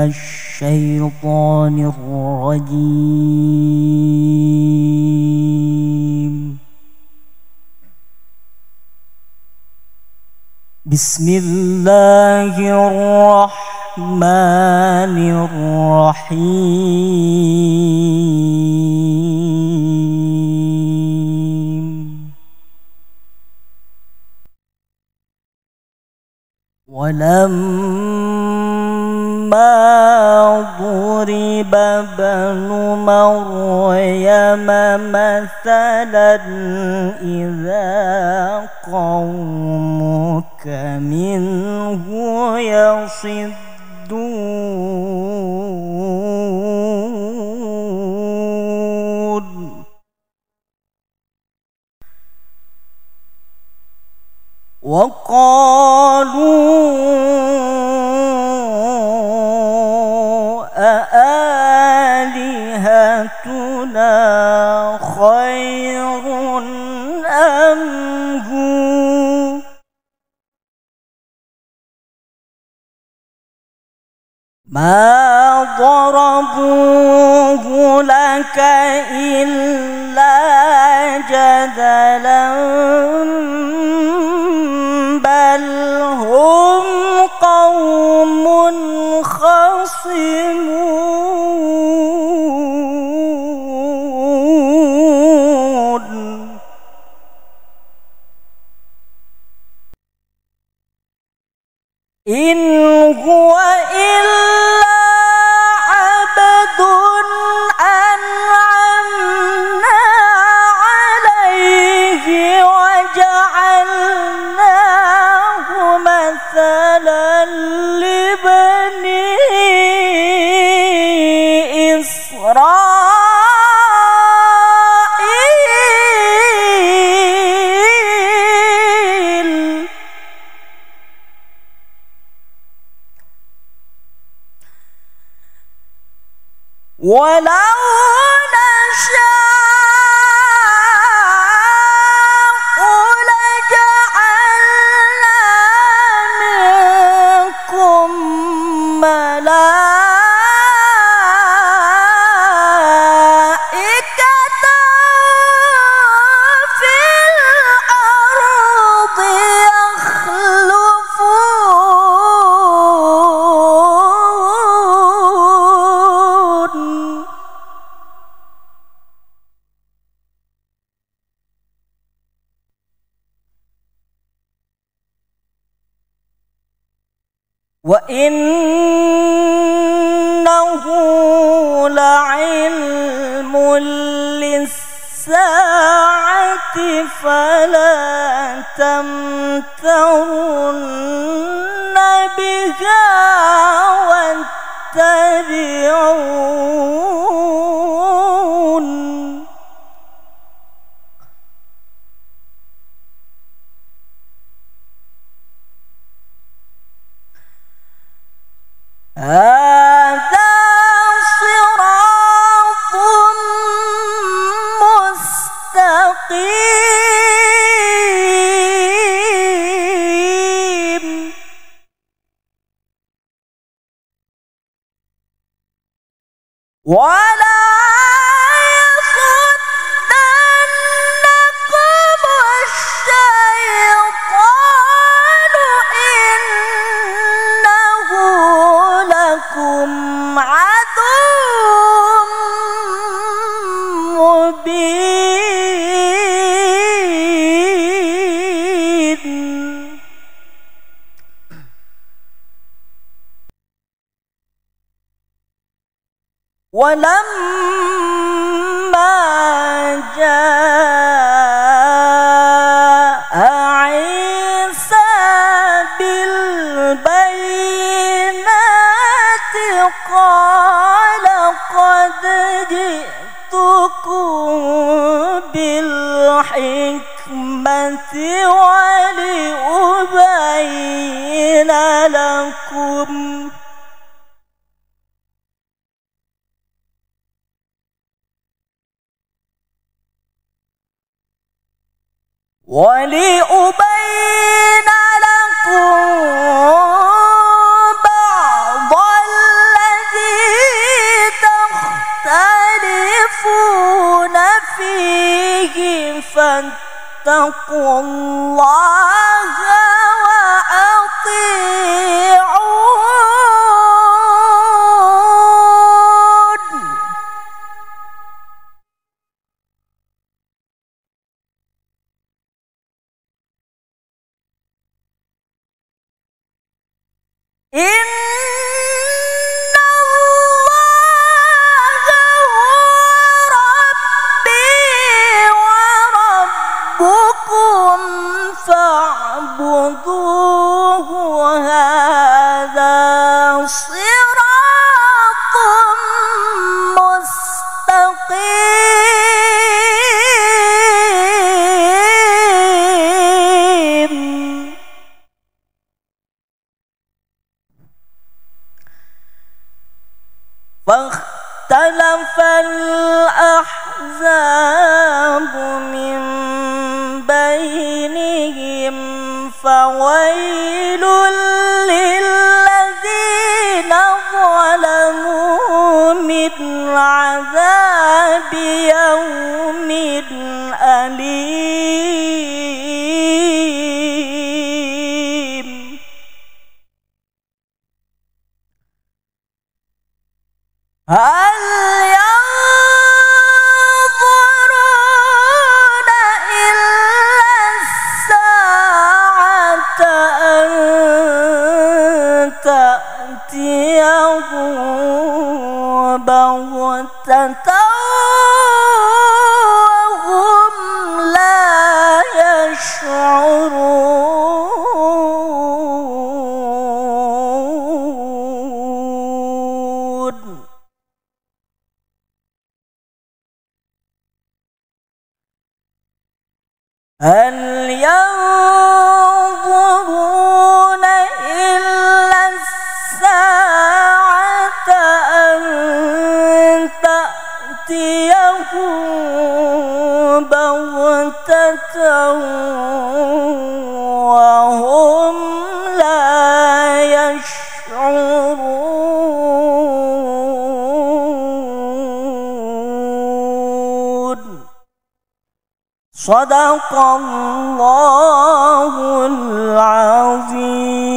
الشيطان الرجيم. بسم الله الرحمن الرحيم. ولما ضرب ابن مريم مثلا إذا قومك منه يصدون. وقالوا أآلهتنا خير أم هو ما ضربوه لك إلا جدلا بل هم قوم خصمون. إن هو إلا عبد أنعمنا عليه وجعلناه مثلا لبني إسرائيل. ولو نشاء لجعلنا منكم ملائكة في الأرض يخلفون. وإنه لعلم للساعة فلا تمترن بها واتبعون. هذا صراط مستقيم. ولا يصدنكم الشيطان إنه لكم عدو مبين. ولما جاء عيسى بالبينات قال قد جئتكم بالحكمة ولأبين لكم بعض فاتقوا الله وأطيعون. إن الله هو ربي وربكم فاعبدوه، هذا صراط مستقيم. فاختلف الأحزاب من بينهم، فويل للذين ظلموا من عذاب يوم أليم. هل ينظرون إلا الساعة أن تأتيهم بغتة وهم لا يشعرون. هل ينظرون إلا الساعة أن تأتيهم بغتة وهم لا يشعرون. صدق الله العظيم.